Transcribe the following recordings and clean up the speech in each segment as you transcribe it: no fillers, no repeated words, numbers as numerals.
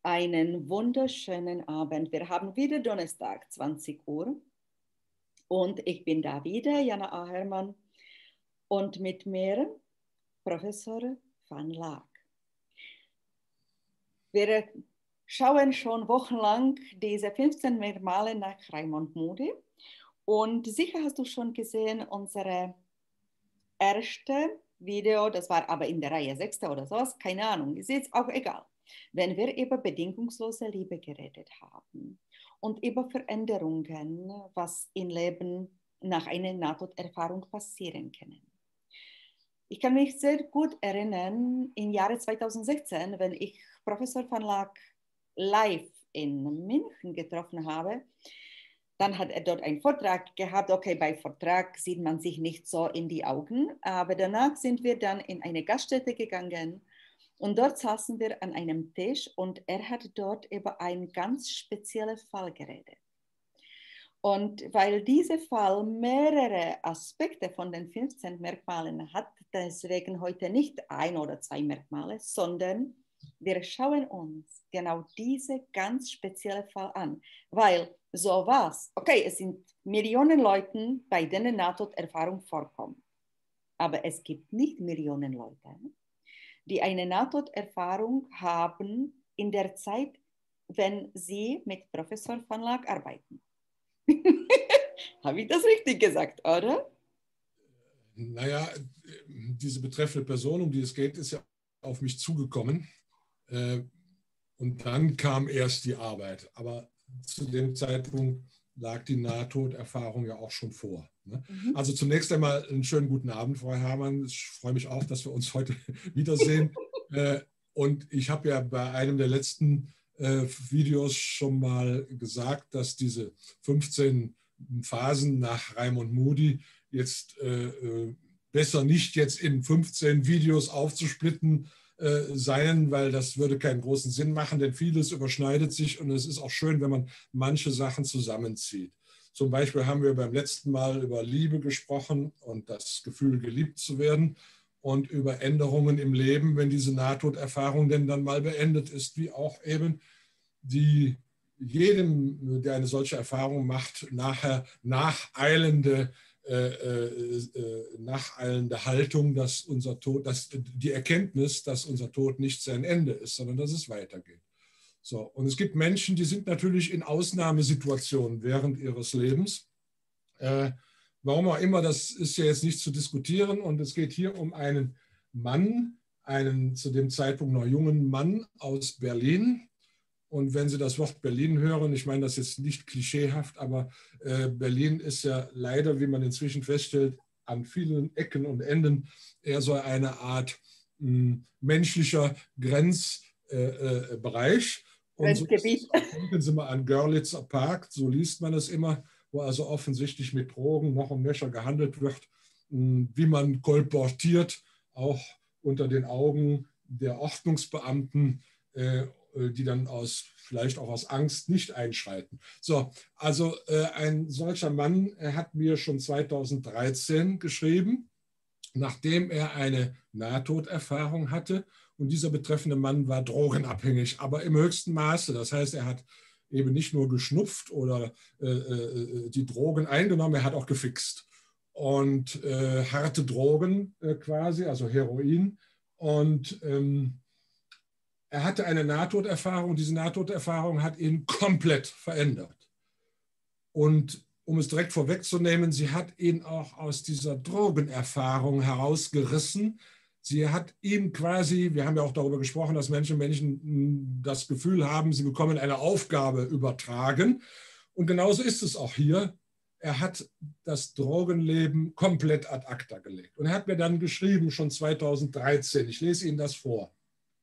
Einen wunderschönen Abend. Wir haben wieder Donnerstag, 20 Uhr. Und ich bin da wieder, Jana Ahermann. Und mit mir Professor van Laak. Wir schauen schon wochenlang diese 15 Merkmale nach Raymond Moody. Und sicher hast du schon gesehen, unsere erste Video, das war aber in der Reihe 6. oder sowas, keine Ahnung, ist jetzt auch egal. Wenn wir über bedingungslose Liebe geredet haben und über Veränderungen, was im Leben nach einer Nahtoderfahrung passieren können. Ich kann mich sehr gut erinnern, im Jahre 2016, wenn ich Professor van Laak live in München getroffen habe, dann hat er dort einen Vortrag gehabt. Okay, bei Vortrag sieht man sich nicht so in die Augen, aber danach sind wir dann in eine Gaststätte gegangen und dort saßen wir an einem Tisch und er hat dort über einen ganz speziellen Fall geredet. Und weil dieser Fall mehrere Aspekte von den 15 Merkmalen hat, deswegen heute nicht 1 oder 2 Merkmale, sondern wir schauen uns genau diese ganz spezielle Fall an, weil sowas, okay, es sind Millionen Leute, bei denen Nahtoderfahrung vorkommt, aber es gibt nicht Millionen Leute, die eine Nahtoderfahrung haben in der Zeit, wenn sie mit Professor van Laak arbeiten. Habe ich das richtig gesagt, oder? Naja, diese betreffende Person, um die es geht, ist ja auf mich zugekommen. Und dann kam erst die Arbeit. Aber zu dem Zeitpunkt lag die Nahtoderfahrung ja auch schon vor. Ne? Also zunächst einmal einen schönen guten Abend, Frau Herrmann. Ich freue mich auch, dass wir uns heute wiedersehen. Und ich habe ja bei einem der letzten Videos schon mal gesagt, dass diese 15 Phasen nach Raymond Moody jetzt besser nicht jetzt in 15 Videos aufzusplitten seien, weil das würde keinen großen Sinn machen, denn vieles überschneidet sich und es ist auch schön, wenn man manche Sachen zusammenzieht. Zum Beispiel haben wir beim letzten Mal über Liebe gesprochen und das Gefühl, geliebt zu werden und über Änderungen im Leben, wenn diese Nahtoderfahrung denn dann mal beendet ist, wie auch eben die jedem, der eine solche Erfahrung macht, nachher nacheilende Haltung, dass unser Tod, dass die Erkenntnis, dass unser Tod nicht sein Ende ist, sondern dass es weitergeht. So, und es gibt Menschen, die sind natürlich in Ausnahmesituationen während ihres Lebens. Warum auch immer, das ist ja jetzt nicht zu diskutieren. Und es geht hier um einen Mann, einen zu dem Zeitpunkt noch jungen Mann aus Berlin. Und wenn Sie das Wort Berlin hören, ich meine das jetzt nicht klischeehaft, aber Berlin ist ja leider, wie man inzwischen feststellt, an vielen Ecken und Enden eher so eine Art menschlicher Grenzbereich. Und so denken Sie mal an Görlitzer Park, so liest man es immer, wo also offensichtlich mit Drogen noch und nöcher gehandelt wird, wie man kolportiert, auch unter den Augen der Ordnungsbeamten, die dann vielleicht auch aus Angst nicht einschreiten. So, also ein solcher Mann hat mir schon 2013 geschrieben, nachdem er eine Nahtoderfahrung hatte. Und dieser betreffende Mann war drogenabhängig, aber im höchsten Maße. Das heißt, er hat eben nicht nur geschnupft oder die Drogen eingenommen, er hat auch gefixt. Und harte Drogen quasi, also Heroin. Und er hatte eine Nahtoderfahrung. Diese Nahtoderfahrung hat ihn komplett verändert. Und um es direkt vorwegzunehmen, sie hat ihn auch aus dieser Drogenerfahrung herausgerissen. Sie hat ihm quasi, wir haben ja auch darüber gesprochen, dass Menschen das Gefühl haben, sie bekommen eine Aufgabe übertragen. Und genauso ist es auch hier. Er hat das Drogenleben komplett ad acta gelegt. Und er hat mir dann geschrieben, schon 2013, ich lese Ihnen das vor.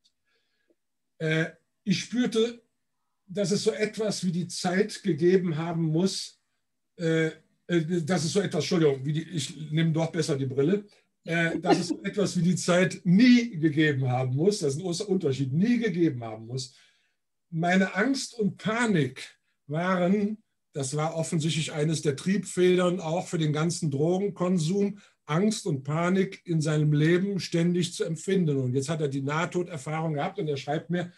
Ich spürte, dass es so etwas wie die Zeit gegeben haben muss, dass es so etwas, Entschuldigung, ich nehme doch besser die Brille, dass es so etwas wie die Zeit nie gegeben haben muss, das ist ein Unterschied, nie gegeben haben muss. Meine Angst und Panik waren, das war offensichtlich eines der Triebfedern auch für den ganzen Drogenkonsum, Angst und Panik in seinem Leben ständig zu empfinden. Und jetzt hat er die Nahtoderfahrung gehabt und er schreibt mir,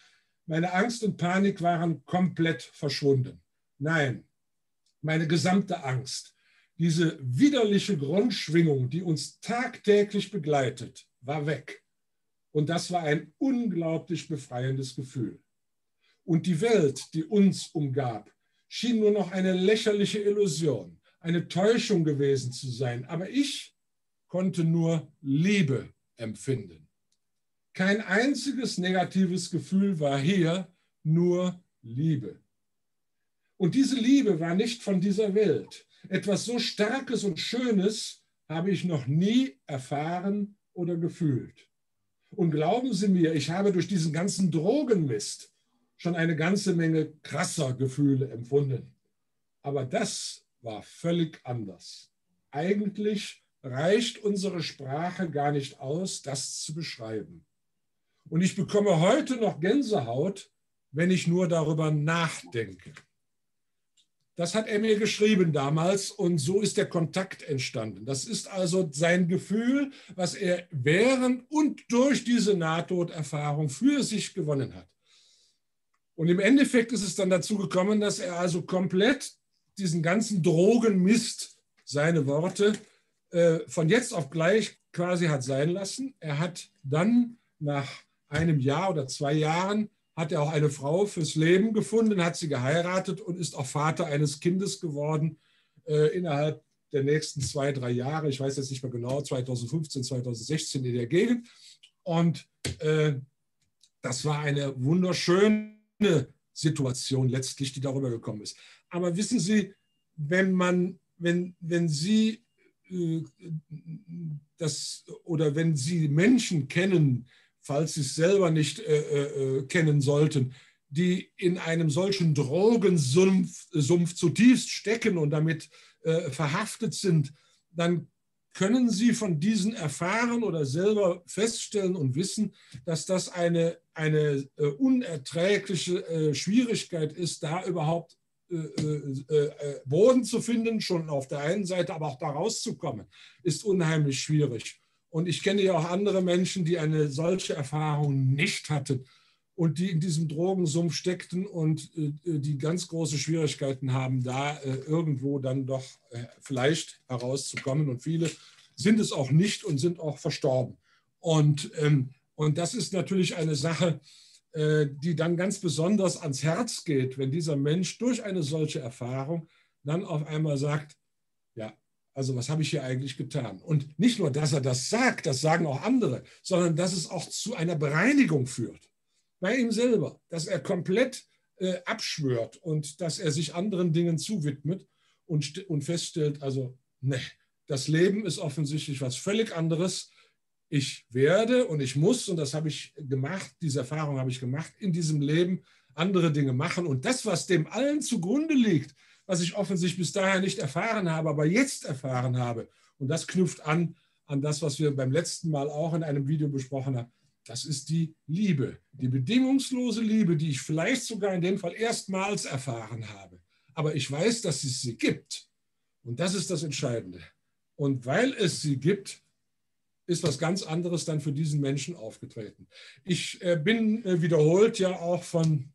meine Angst und Panik waren komplett verschwunden. Nein, meine gesamte Angst, diese widerliche Grundschwingung, die uns tagtäglich begleitet, war weg. Und das war ein unglaublich befreiendes Gefühl. Und die Welt, die uns umgab, schien nur noch eine lächerliche Illusion, eine Täuschung gewesen zu sein. Aber ich konnte nur Liebe empfinden. Kein einziges negatives Gefühl war hier, nur Liebe. Und diese Liebe war nicht von dieser Welt. Etwas so Starkes und Schönes habe ich noch nie erfahren oder gefühlt. Und glauben Sie mir, ich habe durch diesen ganzen Drogenmist schon eine ganze Menge krasser Gefühle empfunden. Aber das war völlig anders. Eigentlich reicht unsere Sprache gar nicht aus, das zu beschreiben. Und ich bekomme heute noch Gänsehaut, wenn ich nur darüber nachdenke. Das hat er mir geschrieben damals und so ist der Kontakt entstanden. Das ist also sein Gefühl, was er während und durch diese Nahtoderfahrung für sich gewonnen hat. Und im Endeffekt ist es dann dazu gekommen, dass er also komplett diesen ganzen Drogenmist, seine Worte, von jetzt auf gleich quasi hat sein lassen. Er hat dann nach einem Jahr oder 2 Jahren hat er auch eine Frau fürs Leben gefunden, hat sie geheiratet und ist auch Vater eines Kindes geworden innerhalb der nächsten 2, 3 Jahre. Ich weiß jetzt nicht mehr genau, 2015, 2016 in der Gegend. Und das war eine wunderschöne Situation letztlich, die darüber gekommen ist. Aber wissen Sie, wenn Sie wenn Sie Menschen kennen, falls Sie es selber nicht kennen sollten, die in einem solchen Drogensumpf zutiefst stecken und damit verhaftet sind, dann können Sie von diesen erfahren oder selber feststellen und wissen, dass das eine unerträgliche Schwierigkeit ist, da überhaupt Boden zu finden, schon auf der einen Seite, aber auch da rauszukommen, ist unheimlich schwierig. Und ich kenne ja auch andere Menschen, die eine solche Erfahrung nicht hatten und die in diesem Drogensumpf steckten und die ganz große Schwierigkeiten haben, da irgendwo dann doch vielleicht herauszukommen. Und viele sind es auch nicht und sind auch verstorben. Und das ist natürlich eine Sache, die dann ganz besonders ans Herz geht, wenn dieser Mensch durch eine solche Erfahrung dann auf einmal sagt, ja, also was habe ich hier eigentlich getan? Und nicht nur, dass er das sagt, das sagen auch andere, sondern dass es auch zu einer Bereinigung führt bei ihm selber, dass er komplett abschwört und dass er sich anderen Dingen zuwidmet und feststellt, also ne, das Leben ist offensichtlich was völlig anderes. Ich werde und ich muss, und das habe ich gemacht, diese Erfahrung habe ich gemacht, in diesem Leben andere Dinge machen. Und das, was dem allen zugrunde liegt, was ich offensichtlich bis dahin nicht erfahren habe, aber jetzt erfahren habe, und das knüpft an das, was wir beim letzten Mal auch in einem Video besprochen haben, das ist die Liebe, die bedingungslose Liebe, die ich vielleicht sogar in dem Fall erstmals erfahren habe. Aber ich weiß, dass es sie gibt. Und das ist das Entscheidende. Und weil es sie gibt, ist was ganz anderes dann für diesen Menschen aufgetreten. Ich bin wiederholt ja auch von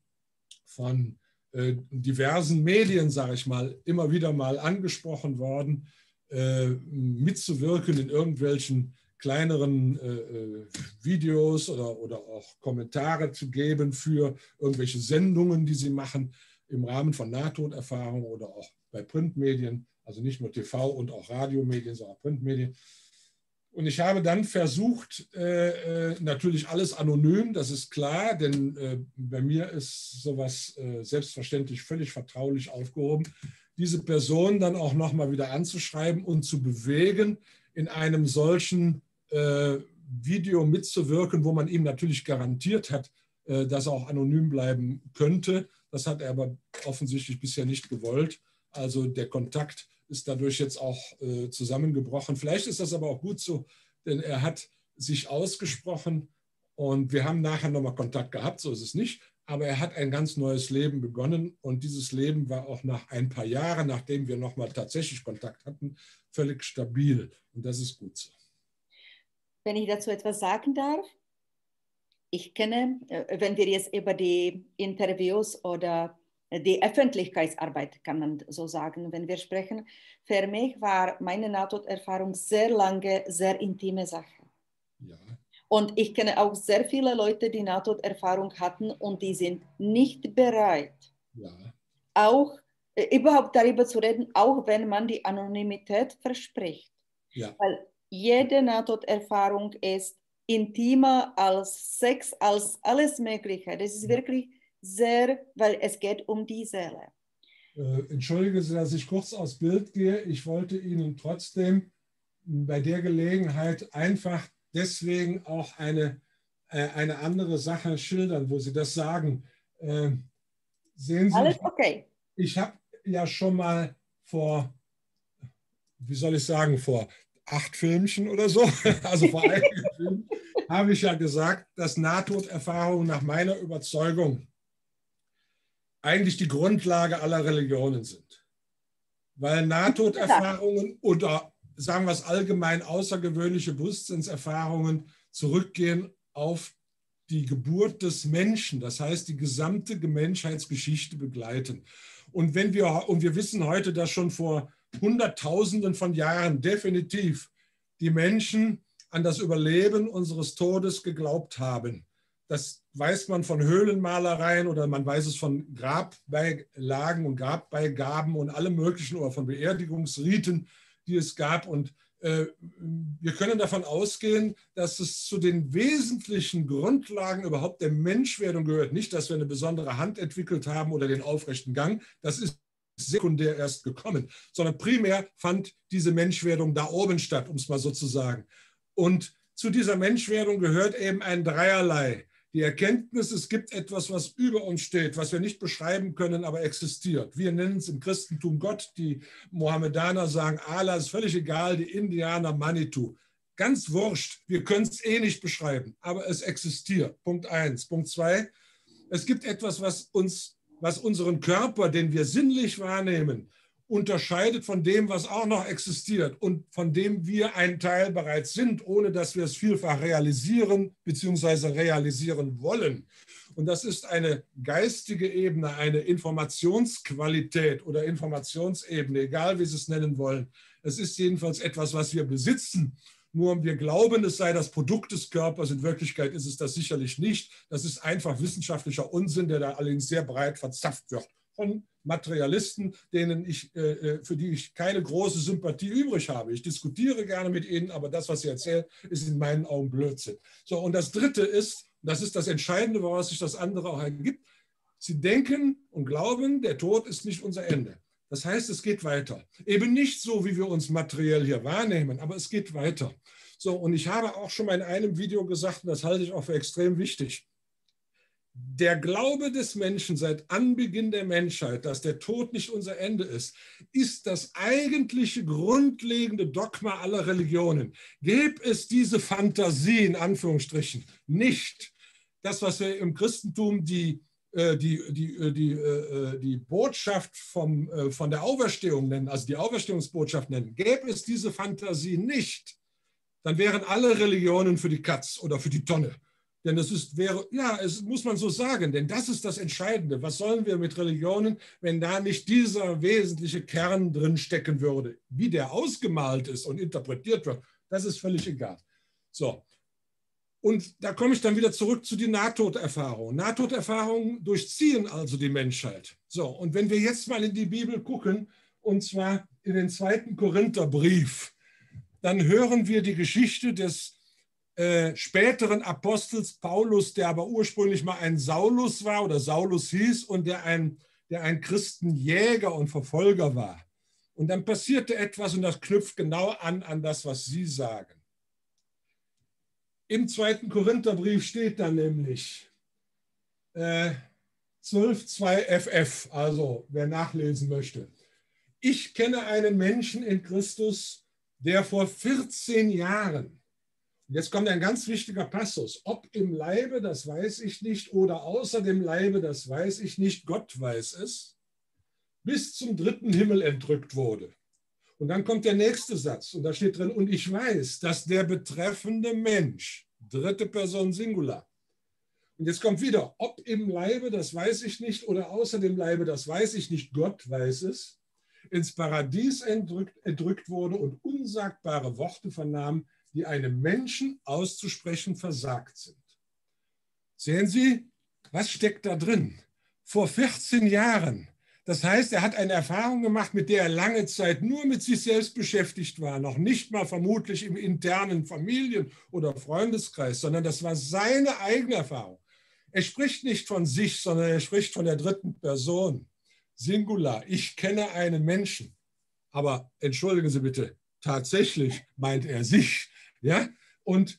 diversen Medien, sage ich mal, immer wieder mal angesprochen worden, mitzuwirken in irgendwelchen kleineren Videos oder auch Kommentare zu geben für irgendwelche Sendungen, die sie machen im Rahmen von Nahtoderfahrungen oder auch bei Printmedien, also nicht nur TV und auch Radiomedien, sondern auch Printmedien. Und ich habe dann versucht, natürlich alles anonym, das ist klar, denn bei mir ist sowas selbstverständlich völlig vertraulich aufgehoben, diese Person dann auch nochmal wieder anzuschreiben und zu bewegen, in einem solchen Video mitzuwirken, wo man ihm natürlich garantiert hat, dass er auch anonym bleiben könnte. Das hat er aber offensichtlich bisher nicht gewollt. Also der Kontakt ist dadurch jetzt auch zusammengebrochen. Vielleicht ist das aber auch gut so, denn er hat sich ausgesprochen und wir haben nachher nochmal Kontakt gehabt, so ist es nicht, aber er hat ein ganz neues Leben begonnen und dieses Leben war auch nach ein paar Jahren, nachdem wir nochmal tatsächlich Kontakt hatten, völlig stabil und das ist gut so. Wenn ich dazu etwas sagen darf, ich kenne, wenn wir jetzt über die Interviews oder die Öffentlichkeitsarbeit, kann man so sagen, wenn wir sprechen, für mich war meine Nahtoderfahrung sehr lange, sehr intime Sache. Ja. Und ich kenne auch sehr viele Leute, die Nahtoderfahrung hatten und die sind nicht bereit, Ja. auch überhaupt darüber zu reden, auch wenn man die Anonymität verspricht. Ja. Weil jede Nahtoderfahrung ist intimer als Sex, als alles Mögliche. Das ist wirklich sehr, weil es geht um die Seele. Entschuldigen Sie, dass ich kurz aufs Bild gehe. Ich wollte Ihnen trotzdem bei der Gelegenheit einfach deswegen auch eine andere Sache schildern, wo Sie das sagen. Sehen Sie, Alles okay. ich habe ja schon mal vor, wie soll ich sagen, vor 8 Filmchen oder so, also vor einigen Filmen, habe ich ja gesagt, dass Nahtoderfahrungen nach meiner Überzeugung eigentlich die Grundlage aller Religionen sind. Weil Nahtoderfahrungen oder sagen wir es allgemein außergewöhnliche Bewusstseinserfahrungen zurückgehen auf die Geburt des Menschen, das heißt die gesamte Menschheitsgeschichte begleiten. Und wir wissen heute, dass schon vor Hunderttausenden von Jahren definitiv die Menschen an das Überleben unseres Todes geglaubt haben. Das weiß man von Höhlenmalereien oder man weiß es von Grabbeilagen und Grabbeigaben und allem möglichen oder von Beerdigungsriten, die es gab. Und wir können davon ausgehen, dass es zu den wesentlichen Grundlagen überhaupt der Menschwerdung gehört. Nicht, dass wir eine besondere Hand entwickelt haben oder den aufrechten Gang. Das ist sekundär erst gekommen, sondern primär fand diese Menschwerdung da oben statt, um es mal so zu sagen. Und zu dieser Menschwerdung gehört eben ein Dreierlei. Die Erkenntnis, es gibt etwas, was über uns steht, was wir nicht beschreiben können, aber existiert. Wir nennen es im Christentum Gott, die Mohammedaner sagen Allah, ist völlig egal, die Indianer Manitou. Ganz wurscht, wir können es eh nicht beschreiben, aber es existiert. Punkt 1. Punkt 2, es gibt etwas, was unseren Körper, den wir sinnlich wahrnehmen, unterscheidet von dem, was auch noch existiert und von dem wir ein Teil bereits sind, ohne dass wir es vielfach realisieren bzw. realisieren wollen. Und das ist eine geistige Ebene, eine Informationsqualität oder Informationsebene, egal wie Sie es nennen wollen. Es ist jedenfalls etwas, was wir besitzen. Nur wir glauben, es sei das Produkt des Körpers. In Wirklichkeit ist es das sicherlich nicht. Das ist einfach wissenschaftlicher Unsinn, der da allerdings sehr breit verzapft wird von Materialisten, für die ich keine große Sympathie übrig habe. Ich diskutiere gerne mit ihnen, aber das, was sie erzählen, ist in meinen Augen Blödsinn. So, und das Dritte ist, das ist das Entscheidende, woraus sich das andere auch ergibt, sie denken und glauben, der Tod ist nicht unser Ende. Das heißt, es geht weiter. Eben nicht so, wie wir uns materiell hier wahrnehmen, aber es geht weiter. So, und ich habe auch schon mal in einem Video gesagt, und das halte ich auch für extrem wichtig, der Glaube des Menschen seit Anbeginn der Menschheit, dass der Tod nicht unser Ende ist, ist das eigentliche grundlegende Dogma aller Religionen. Gäbe es diese Fantasie, in Anführungsstrichen, nicht, das, was wir im Christentum die Botschaft von der Auferstehung nennen, also die Auferstehungsbotschaft nennen, gäbe es diese Fantasie nicht, dann wären alle Religionen für die Katz oder für die Tonne. Denn es muss man so sagen, denn das ist das Entscheidende. Was sollen wir mit Religionen, wenn da nicht dieser wesentliche Kern drin stecken würde? Wie der ausgemalt ist und interpretiert wird, das ist völlig egal. So. Und da komme ich dann wieder zurück zu den Nahtoderfahrungen. Nahtoderfahrungen durchziehen also die Menschheit. So, und wenn wir jetzt mal in die Bibel gucken, und zwar in den 2. Korintherbrief, dann hören wir die Geschichte des späteren Apostels Paulus, der aber ursprünglich mal ein Saulus war oder Saulus hieß und der ein Christenjäger und Verfolger war. Und dann passierte etwas und das knüpft genau an das, was Sie sagen. Im 2. Korintherbrief steht dann nämlich 12,2 ff, also wer nachlesen möchte. Ich kenne einen Menschen in Christus, der vor 14 Jahren, jetzt kommt ein ganz wichtiger Passus, ob im Leibe, das weiß ich nicht, oder außer dem Leibe, das weiß ich nicht, Gott weiß es, bis zum 3. Himmel entrückt wurde. Und dann kommt der nächste Satz und da steht drin, und ich weiß, dass der betreffende Mensch, 3. Person Singular, Und jetzt kommt wieder, ob im Leibe, das weiß ich nicht, oder außer dem Leibe, das weiß ich nicht, Gott weiß es, ins Paradies entrückt wurde und unsagbare Worte vernahm, die einem Menschen auszusprechen versagt sind. Sehen Sie, was steckt da drin? Vor 14 Jahren. Das heißt, er hat eine Erfahrung gemacht, mit der er lange Zeit nur mit sich selbst beschäftigt war, noch nicht mal vermutlich im internen Familien- oder Freundeskreis, sondern das war seine eigene Erfahrung. Er spricht nicht von sich, sondern er spricht von der dritten Person. Singular. Ich kenne einen Menschen. Aber entschuldigen Sie bitte, tatsächlich meint er sich. Ja? Und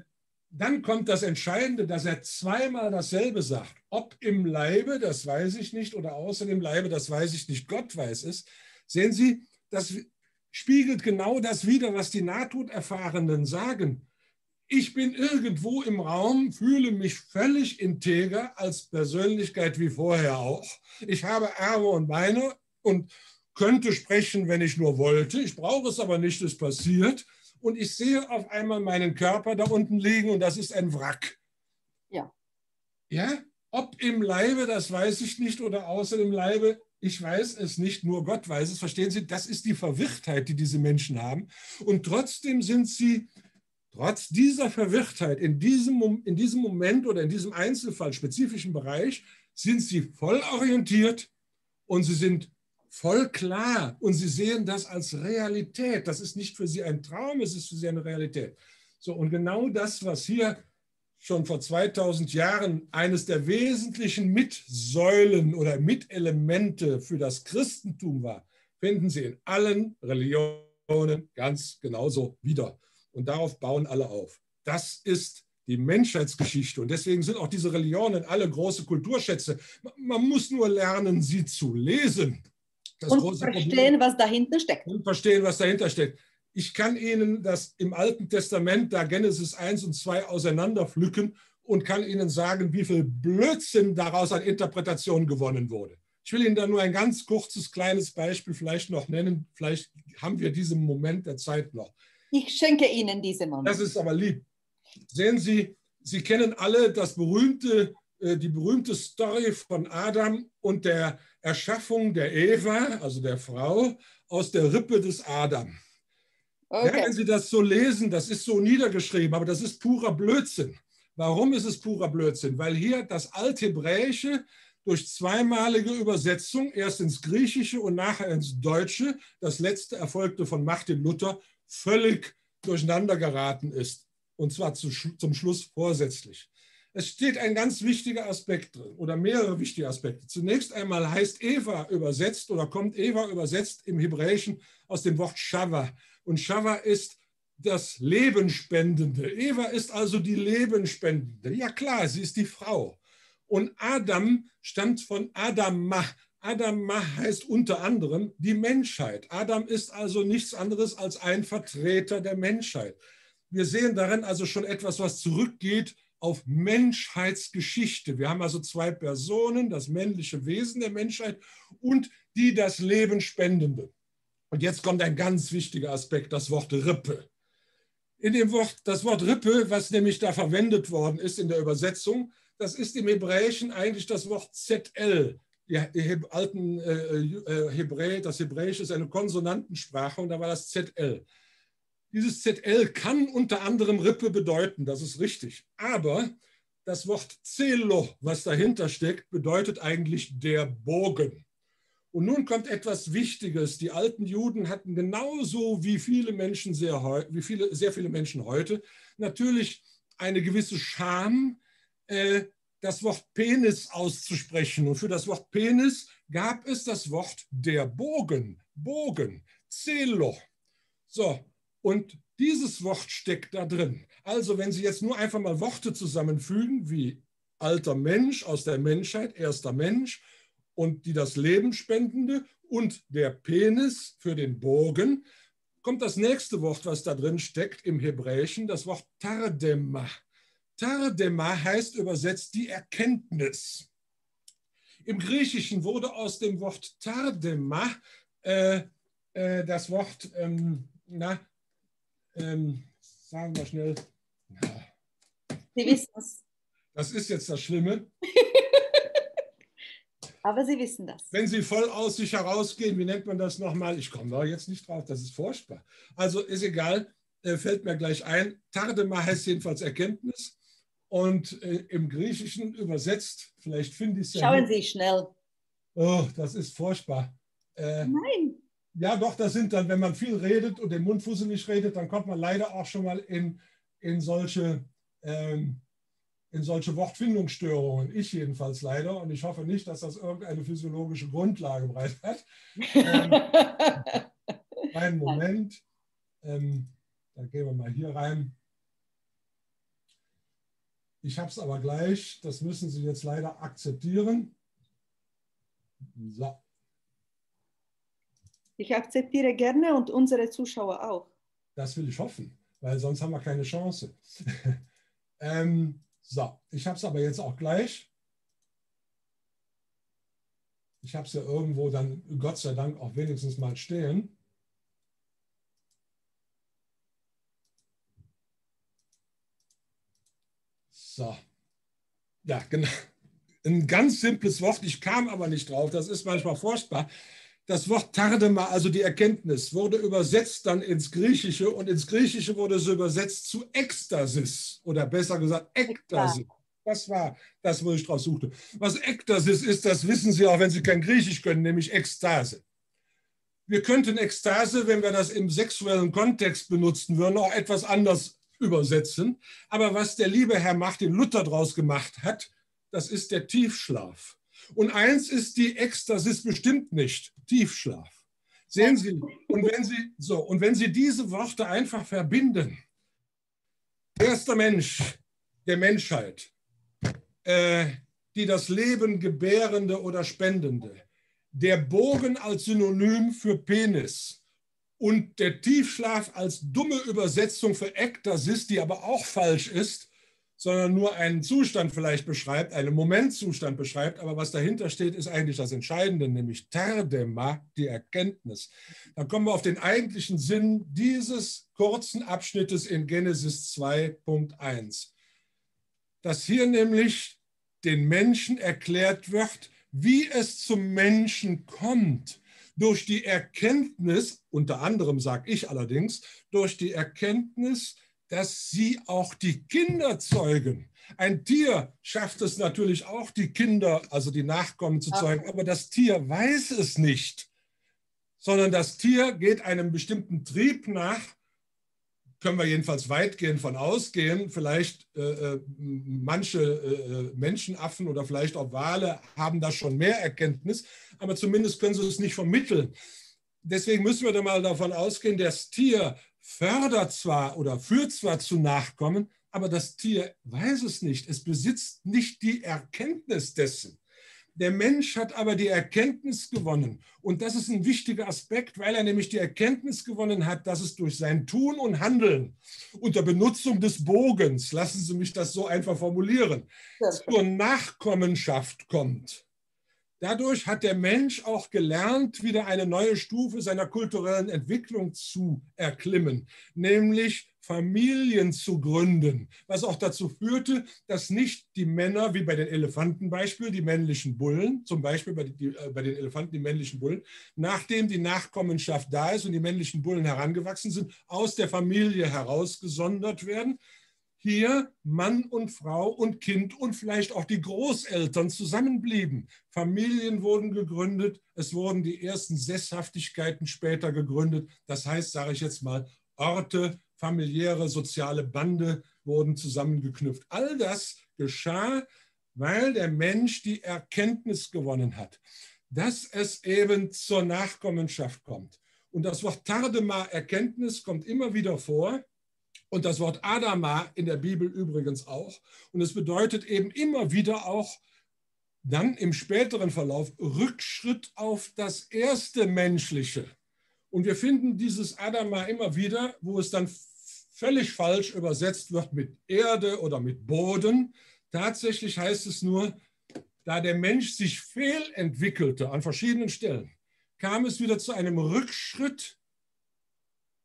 dann kommt das Entscheidende, dass er zweimal dasselbe sagt. Ob im Leibe, das weiß ich nicht, oder außer dem Leibe, das weiß ich nicht, Gott weiß es. Sehen Sie, das spiegelt genau das wider, was die Nahtoderfahrenen sagen. Ich bin irgendwo im Raum, fühle mich völlig integer als Persönlichkeit wie vorher auch. Ich habe Arme und Beine und könnte sprechen, wenn ich nur wollte. Ich brauche es aber nicht, es passiert. Und ich sehe auf einmal meinen Körper da unten liegen und das ist ein Wrack. Ja. Ja? Ob im Leibe, das weiß ich nicht, oder außer dem Leibe, ich weiß es nicht, nur Gott weiß es. Verstehen Sie, das ist die Verwirrtheit, die diese Menschen haben. Und trotzdem sind sie, trotz dieser Verwirrtheit, in diesem Moment oder in diesem Einzelfall, spezifischen Bereich, sind sie voll orientiert und sie sind voll klar und sie sehen das als Realität. Das ist nicht für sie ein Traum, es ist für sie eine Realität. So, und genau das, was hier schon vor 2000 Jahren eines der wesentlichen Mitsäulen oder Mitelemente für das Christentum war, finden Sie in allen Religionen ganz genauso wieder. Und darauf bauen alle auf. Das ist die Menschheitsgeschichte. Und deswegen sind auch diese Religionen alle große Kulturschätze. Man muss nur lernen, sie zu lesen. Das Und verstehen, was dahinter steckt. Und verstehen, was dahinter steckt. Ich kann Ihnen das im Alten Testament, da Genesis 1 und 2 auseinanderpflücken und kann Ihnen sagen, wie viel Blödsinn daraus an Interpretation gewonnen wurde. Ich will Ihnen da nur ein ganz kurzes, kleines Beispiel vielleicht noch nennen. Vielleicht haben wir diesen Moment der Zeit noch. Ich schenke Ihnen diesen Moment. Das ist aber lieb. Sehen Sie, Sie kennen alle die berühmte Story von Adam und der Erschaffung der Eva, also der Frau, aus der Rippe des Adam. Okay. Ja, wenn Sie das so lesen, das ist so niedergeschrieben, aber das ist purer Blödsinn. Warum ist es purer Blödsinn? Weil hier das Althebräische durch zweimalige Übersetzung, erst ins Griechische und nachher ins Deutsche, das letzte erfolgte von Martin Luther, völlig durcheinander geraten ist. Und zwar zum Schluss vorsätzlich. Es steht ein ganz wichtiger Aspekt drin oder mehrere wichtige Aspekte. Zunächst einmal heißt Eva übersetzt oder kommt Eva übersetzt im Hebräischen aus dem Wort Shava. Und Shava ist das Lebenspendende. Eva ist also die Lebenspendende. Ja klar, sie ist die Frau. Und Adam stammt von Adamah. Adamah heißt unter anderem die Menschheit. Adam ist also nichts anderes als ein Vertreter der Menschheit. Wir sehen darin also schon etwas, was zurückgeht auf Menschheitsgeschichte. Wir haben also zwei Personen, das männliche Wesen der Menschheit und die das Leben spendende. Und jetzt kommt ein ganz wichtiger Aspekt, das Wort Rippe. Das Wort Rippe, was nämlich da verwendet worden ist in der Übersetzung, das ist im Hebräischen eigentlich das Wort ZL. Das Hebräische ist eine Konsonantensprache und da war das ZL. Dieses ZL kann unter anderem Rippe bedeuten, das ist richtig. Aber das Wort Zelo, was dahinter steckt, bedeutet eigentlich der Bogen. Und nun kommt etwas Wichtiges. Die alten Juden hatten genauso wie sehr viele Menschen heute natürlich eine gewisse Scham, das Wort Penis auszusprechen. Und für das Wort Penis gab es das Wort der Bogen, Zelo. So, und dieses Wort steckt da drin. Also wenn Sie jetzt nur einfach mal Worte zusammenfügen, wie alter Mensch aus der Menschheit, erster Mensch, und die das Leben spendende und der Penis für den Bogen, kommt das nächste Wort, was da drin steckt im Hebräischen, das Wort Tardema. Tardema heißt übersetzt die Erkenntnis. Im Griechischen wurde aus dem Wort Tardema das Wort, sagen wir schnell. Sie wissen es. Das ist jetzt das Schlimme. Aber Sie wissen das. Wenn Sie voll aus sich herausgehen, wie nennt man das nochmal? Ich komme da jetzt nicht drauf, das ist furchtbar. Also ist egal, fällt mir gleich ein. Tardema heißt jedenfalls Erkenntnis. Und im Griechischen übersetzt, vielleicht finde ich es ja. Schauen Sie schnell. Oh, das ist furchtbar. Nein. Ja, doch, das sind dann, wenn man viel redet und den Mund fusselig redet, dann kommt man leider auch schon mal in solche Wortfindungsstörungen. Ich jedenfalls leider. Und ich hoffe nicht, dass das irgendeine physiologische Grundlage bereits hat. Einen Moment. Dann gehen wir mal hier rein. Ich habe es aber gleich. Das müssen Sie jetzt leider akzeptieren. So. Ich akzeptiere gerne und unsere Zuschauer auch. Das will ich hoffen, weil sonst haben wir keine Chance. So, ich habe es aber jetzt auch gleich. Ich habe es ja irgendwo dann, Gott sei Dank, auch wenigstens mal stehen. So, ja, genau. Ein ganz simples Wort, ich kam aber nicht drauf, das ist manchmal furchtbar. Das Wort Tardema, also die Erkenntnis, wurde übersetzt dann ins Griechische und ins Griechische wurde es übersetzt zu Ekstasis oder besser gesagt Ektasis. Das war das, wo ich drauf suchte. Was Ektasis ist, das wissen Sie auch, wenn Sie kein Griechisch können, nämlich Ekstase. Wir könnten Ekstase, wenn wir das im sexuellen Kontext benutzen würden, auch etwas anders übersetzen. Aber was der liebe Herr Martin Luther daraus gemacht hat, das ist der Tiefschlaf. Und eins ist die Ekstasis bestimmt nicht, Tiefschlaf. Sehen Sie, und wenn Sie diese Worte einfach verbinden, erster Mensch der Menschheit, die das Leben gebärende oder spendende, der Bogen als Synonym für Penis und der Tiefschlaf als dumme Übersetzung für Ektasis, die aber auch falsch ist, sondern nur einen Zustand vielleicht beschreibt, einen Momentzustand beschreibt, aber was dahinter steht, ist eigentlich das Entscheidende, nämlich Tardema, die Erkenntnis. Dann kommen wir auf den eigentlichen Sinn dieses kurzen Abschnittes in Genesis 2.1. Dass hier nämlich den Menschen erklärt wird, wie es zum Menschen kommt, durch die Erkenntnis, unter anderem sage ich allerdings, durch die Erkenntnis, dass sie auch die Kinder zeugen. Ein Tier schafft es natürlich auch, die Kinder, also die Nachkommen zu zeugen, aber das Tier weiß es nicht, sondern das Tier geht einem bestimmten Trieb nach, können wir jedenfalls weitgehend von ausgehen. Vielleicht manche Menschenaffen oder vielleicht auch Wale haben da schon mehr Erkenntnis, aber zumindest können sie es nicht vermitteln. Deswegen müssen wir da mal davon ausgehen, das Tier fördert zwar oder führt zwar zu Nachkommen, aber das Tier weiß es nicht. Es besitzt nicht die Erkenntnis dessen. Der Mensch hat aber die Erkenntnis gewonnen. Und das ist ein wichtiger Aspekt, weil er nämlich die Erkenntnis gewonnen hat, dass es durch sein Tun und Handeln unter Benutzung des Bogens, lassen Sie mich das so einfach formulieren, zur Nachkommenschaft kommt. Dadurch hat der Mensch auch gelernt, wieder eine neue Stufe seiner kulturellen Entwicklung zu erklimmen, nämlich Familien zu gründen, was auch dazu führte, dass nicht die Männer, wie bei den Elefantenbeispiel, die männlichen Bullen, zum Beispiel bei den Elefanten die männlichen Bullen, nachdem die Nachkommenschaft da ist und die männlichen Bullen herangewachsen sind, aus der Familie herausgesondert werden, hier Mann und Frau und Kind und vielleicht auch die Großeltern zusammenblieben. Familien wurden gegründet, es wurden die ersten Sesshaftigkeiten später gegründet. Das heißt, sage ich jetzt mal, Orte, familiäre, soziale Bande wurden zusammengeknüpft. All das geschah, weil der Mensch die Erkenntnis gewonnen hat, dass es eben zur Nachkommenschaft kommt. Und das Wort Tardema, Erkenntnis, kommt immer wieder vor. Und das Wort Adama in der Bibel übrigens auch. Und es bedeutet eben immer wieder auch dann im späteren Verlauf Rückschritt auf das erste Menschliche. Und wir finden dieses Adama immer wieder, wo es dann völlig falsch übersetzt wird mit Erde oder mit Boden. Tatsächlich heißt es nur, da der Mensch sich fehlentwickelte an verschiedenen Stellen, kam es wieder zu einem Rückschritt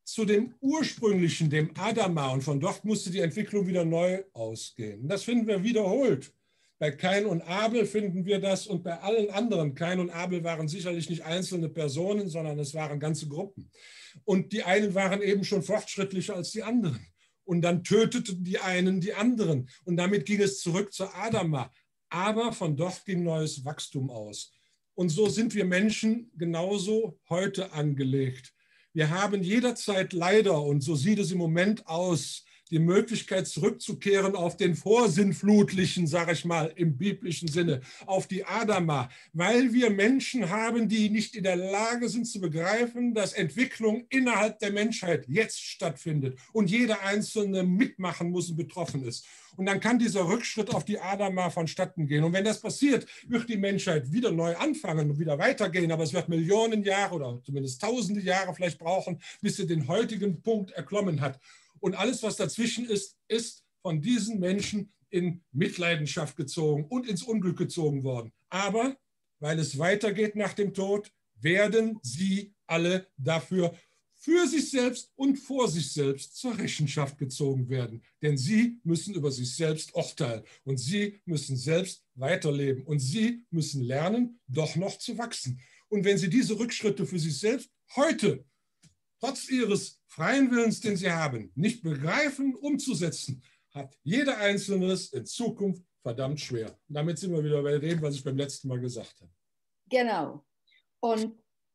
zu dem ursprünglichen, dem Adama, und von dort musste die Entwicklung wieder neu ausgehen. Und das finden wir wiederholt. Bei Kain und Abel finden wir das und bei allen anderen. Kain und Abel waren sicherlich nicht einzelne Personen, sondern es waren ganze Gruppen. Und die einen waren eben schon fortschrittlicher als die anderen. Und dann töteten die einen die anderen. Und damit ging es zurück zur Adama. Aber von dort ging neues Wachstum aus. Und so sind wir Menschen genauso heute angelegt. Wir haben jederzeit leider, und so sieht es im Moment aus, die Möglichkeit zurückzukehren auf den Vorsinnflutlichen, sage ich mal, im biblischen Sinne, auf die Adama, weil wir Menschen haben, die nicht in der Lage sind zu begreifen, dass Entwicklung innerhalb der Menschheit jetzt stattfindet und jeder Einzelne mitmachen muss und betroffen ist. Und dann kann dieser Rückschritt auf die Adama vonstatten gehen. Und wenn das passiert, wird die Menschheit wieder neu anfangen und wieder weitergehen. Aber es wird Millionen Jahre oder zumindest tausende Jahre vielleicht brauchen, bis sie den heutigen Punkt erklommen hat. Und alles, was dazwischen ist, ist von diesen Menschen in Mitleidenschaft gezogen und ins Unglück gezogen worden. Aber weil es weitergeht nach dem Tod, werden sie alle dafür für sich selbst und vor sich selbst zur Rechenschaft gezogen werden. Denn sie müssen über sich selbst urteilen und sie müssen selbst weiterleben und sie müssen lernen, doch noch zu wachsen. Und wenn sie diese Rückschritte für sich selbst heute, trotz ihres freien Willens, den sie haben, nicht begreifen, umzusetzen, hat jeder Einzelne es in Zukunft verdammt schwer. Und damit sind wir wieder bei dem, was ich beim letzten Mal gesagt habe. Genau. Und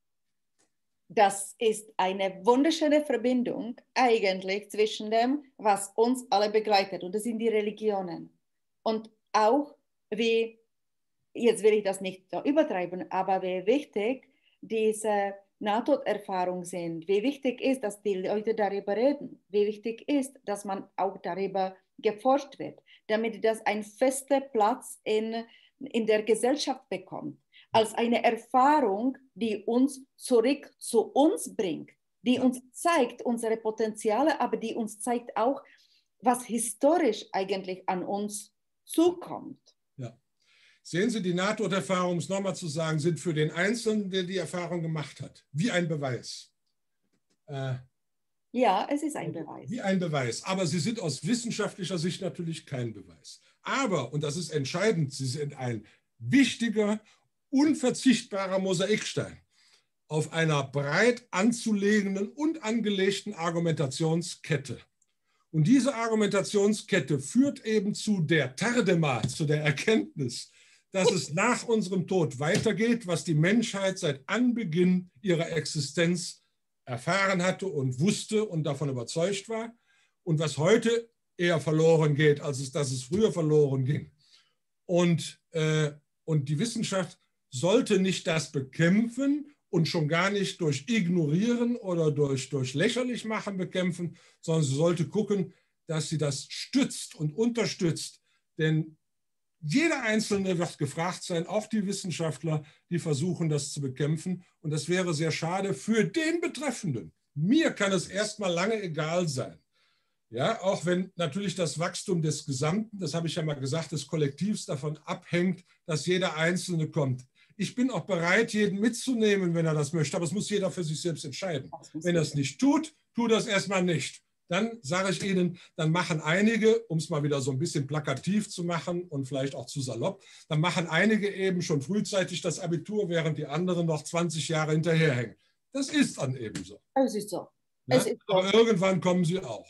das ist eine wunderschöne Verbindung eigentlich zwischen dem, was uns alle begleitet. Und das sind die Religionen. Und auch wie, jetzt will ich das nicht so übertreiben, aber wie wichtig diese Nahtoderfahrungen sind, wie wichtig ist, dass die Leute darüber reden, wie wichtig ist, dass man auch darüber geforscht wird, damit das einen festen Platz in der Gesellschaft bekommt, als eine Erfahrung, die uns zurück zu uns bringt, die uns zeigt unsere Potenziale, aber die uns zeigt auch, was historisch eigentlich an uns zukommt. Ja. Sehen Sie, die Nahtoderfahrungen, um es nochmal zu sagen, sind für den Einzelnen, der die Erfahrung gemacht hat, wie ein Beweis. Ja, es ist ein Beweis. Wie ein Beweis. Aber sie sind aus wissenschaftlicher Sicht natürlich kein Beweis. Aber, und das ist entscheidend, sie sind ein wichtiger, unverzichtbarer Mosaikstein auf einer breit anzulegenden und angelegten Argumentationskette. Und diese Argumentationskette führt eben zu der Tardema, zu der Erkenntnis, dass es nach unserem Tod weitergeht, was die Menschheit seit Anbeginn ihrer Existenz erfahren hatte und wusste und davon überzeugt war und was heute eher verloren geht, als dass es früher verloren ging. Und die Wissenschaft sollte nicht das bekämpfen und schon gar nicht durch Ignorieren oder durch lächerlich machen bekämpfen, sondern sie sollte gucken, dass sie das stützt und unterstützt. Denn jeder Einzelne wird gefragt sein, auch die Wissenschaftler, die versuchen, das zu bekämpfen. Und das wäre sehr schade für den Betreffenden. Mir kann es erstmal lange egal sein. Ja, auch wenn natürlich das Wachstum des Gesamten, das habe ich ja mal gesagt, des Kollektivs davon abhängt, dass jeder Einzelne kommt. Ich bin auch bereit, jeden mitzunehmen, wenn er das möchte, aber es muss jeder für sich selbst entscheiden. Wenn er es nicht tut, tut er es erstmal nicht. Dann sage ich Ihnen, dann machen einige, um es mal wieder so ein bisschen plakativ zu machen und vielleicht auch zu salopp, dann machen einige eben schon frühzeitig das Abitur, während die anderen noch 20 Jahre hinterherhängen. Das ist dann eben so. Es ist so. Ja? Es ist so. Aber irgendwann kommen sie auch.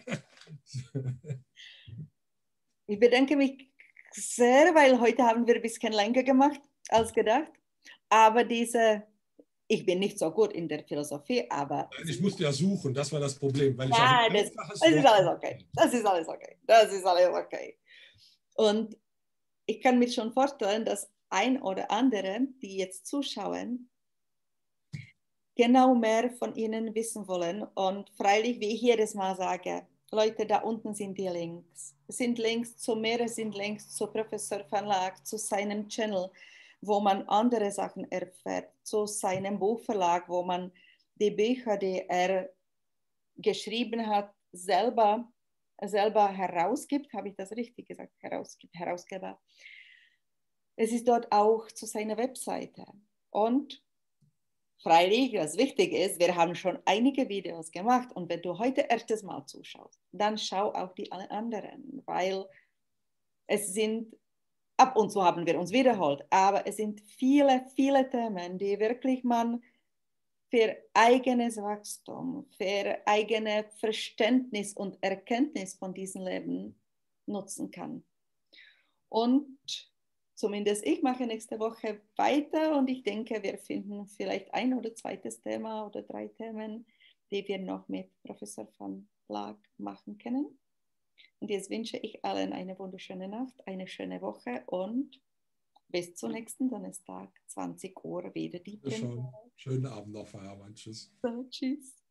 Ich bedanke mich sehr, weil heute haben wir ein bisschen länger gemacht als gedacht. Aber ich bin nicht so gut in der Philosophie, aber... Nein, ich musste ja suchen, das war das Problem. Weil ich ja, das ist alles okay. Das ist alles okay. Das ist alles okay. Und ich kann mir schon vorstellen, dass ein oder andere, die jetzt zuschauen, genau mehr von Ihnen wissen wollen. Und freilich, wie ich jedes Mal sage, Leute, da unten sind die Links. Es sind Links zu mir, es sind Links zu Professor Verlag, zu seinem Channel, wo man andere Sachen erfährt, zu seinem Buchverlag, wo man die Bücher, die er geschrieben hat, selber herausgibt. Habe ich das richtig gesagt? Herausgeber. Es ist dort auch zu seiner Webseite. Und freilich, was wichtig ist, wir haben schon einige Videos gemacht und wenn du heute erstes Mal zuschaust, dann schau auch die anderen, weil es sind, ab und zu haben wir uns wiederholt, aber es sind viele, viele Themen, die wirklich man für eigenes Wachstum, für eigene Verständnis und Erkenntnis von diesem Leben nutzen kann. Und zumindest ich mache nächste Woche weiter und ich denke, wir finden vielleicht ein oder zweites Thema oder 3 Themen, die wir noch mit Professor van Laak machen können. Und jetzt wünsche ich allen eine wunderschöne Nacht, eine schöne Woche und bis zum nächsten Donnerstag, 20 Uhr, wieder die Premiere. Schönen Abend noch, Feierabend. Tschüss. So, tschüss.